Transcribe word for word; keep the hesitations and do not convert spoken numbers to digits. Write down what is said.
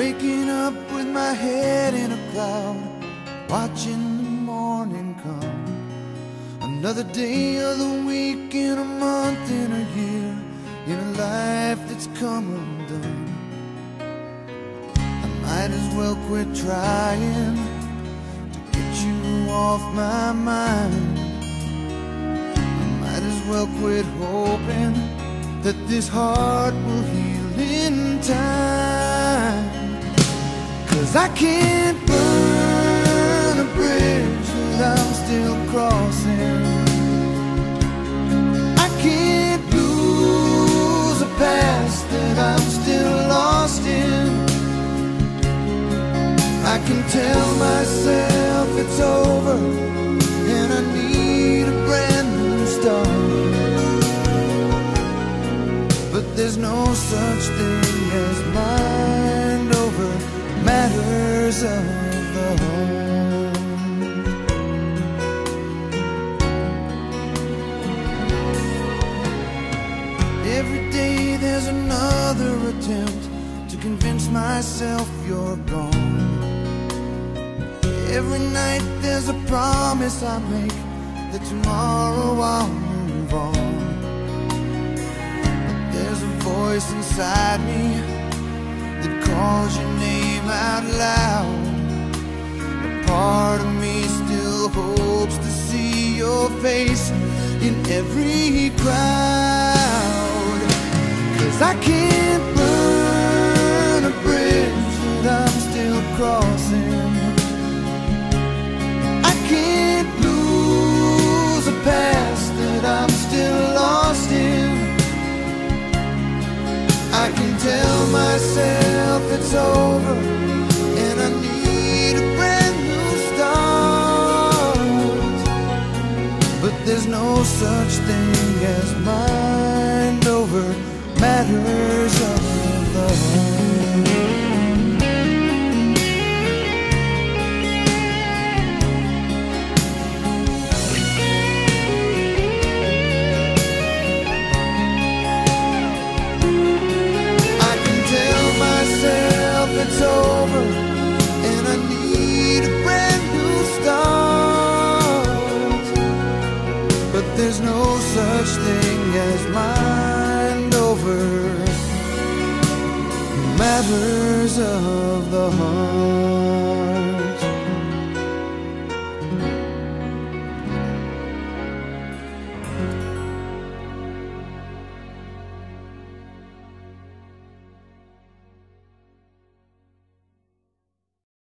waking up with my head in a cloud, watching the morning come. Another day of the week, in a month, in a year, in a life that's come undone. I might as well quit trying to get you off my mind. I might as well quit hoping that this heart will heal in time. 'Cause I can't burn a bridge that I'm still crossing. I can't lose a past that I'm still lost in. I can tell myself it's over and I need a brand new start. But there's no such thing as mind over matters of the heart. Every day there's another attempt to convince myself you're gone. Every night there's a promise I make that tomorrow I'll move on. But there's a voice inside me that calls your name out loud. A part of me still hopes to see your face in every crowd. 'Cause I can't burn a bridge that I'm still crossing. I can't lose a past that I'm still lost in. I can tell myself it's over and I need a brand new start. But there's no such thing as mind over matters of the heart. It's over and I need a brand new start. But there's no such thing as mind over matters of the heart.